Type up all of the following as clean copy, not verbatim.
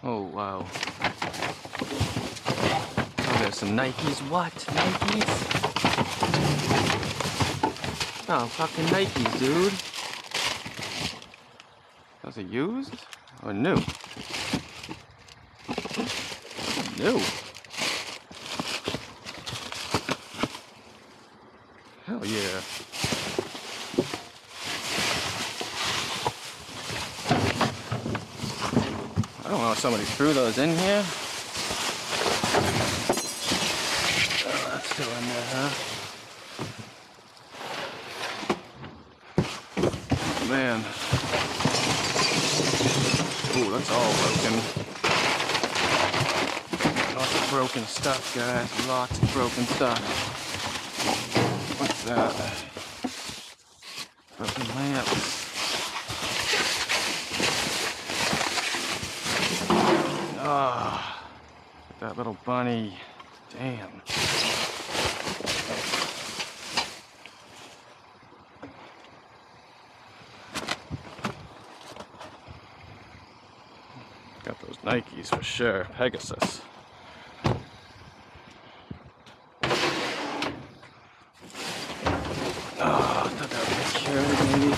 Oh, wow. Oh, there's some Nikes. What? Nikes? Oh, fucking Nikes, dude. Was it used? Or new? New. Hell yeah. I don't know if somebody threw those in here. Oh, that's still in there, huh? Man. Ooh, that's all broken. Lots of broken stuff, guys. Lots of broken stuff. What's that? Broken lamps. Oh, that little bunny. Damn. Got those Nikes for sure. Pegasus. Oh, I thought that would be cured, maybe.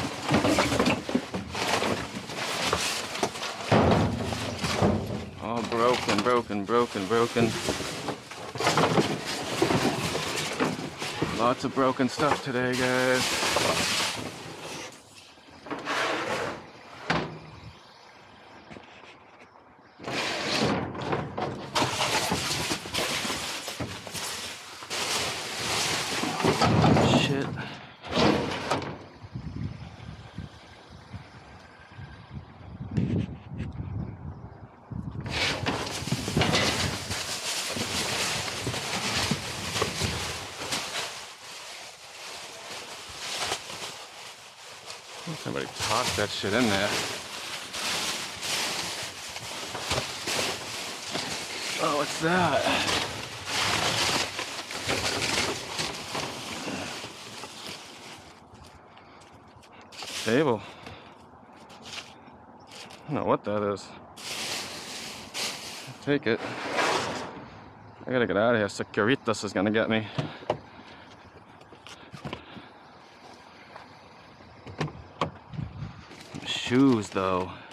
All broken, broken, broken, broken. Lots of broken stuff today, guys. Shit. Somebody tossed that shit in there. Oh, what's that? Table. I don't know what that is. I'll take it. I gotta get out of here. Securitas is gonna get me. Shoes, though.